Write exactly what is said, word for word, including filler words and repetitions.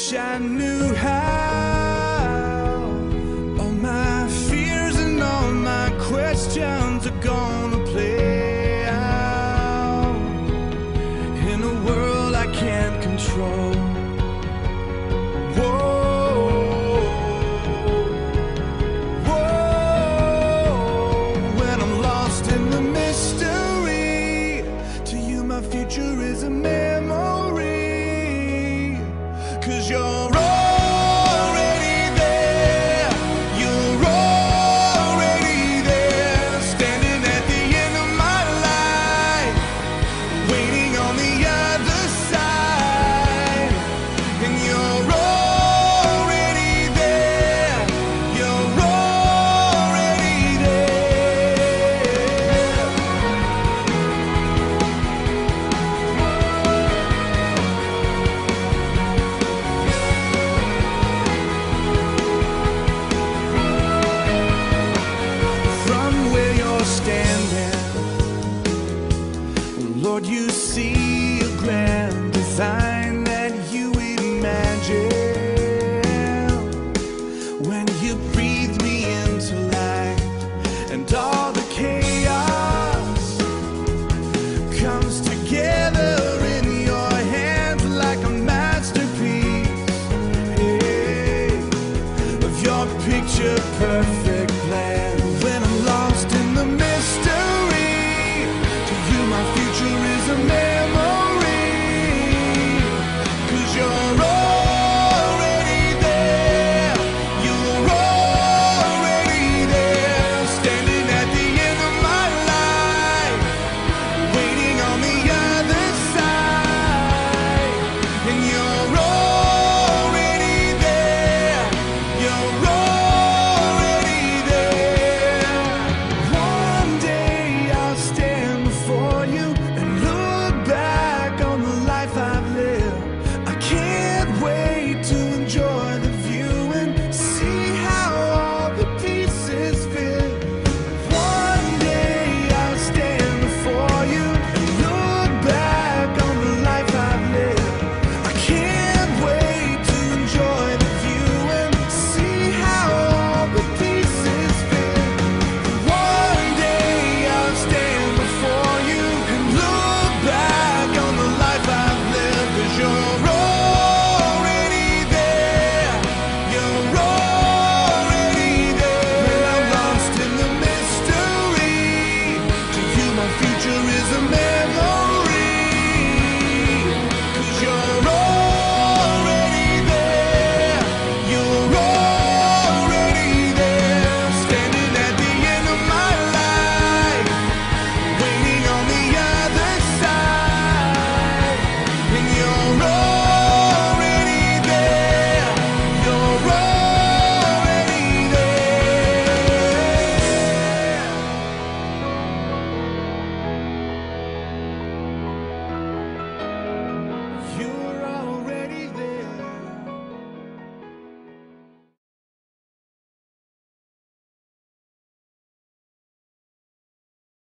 wish I knew how. All my fears and all my questions are gonna play out in a world I can't control. Future is a memory, 'cause you're already there, you're already there, standing at the end of my life, waiting on the other side, and you're already there, you're already there. Lord, you see a grand design that you imagine when you breathe me into life, and all the chaos comes together in your hands like a masterpiece, hey, of your picture perfect.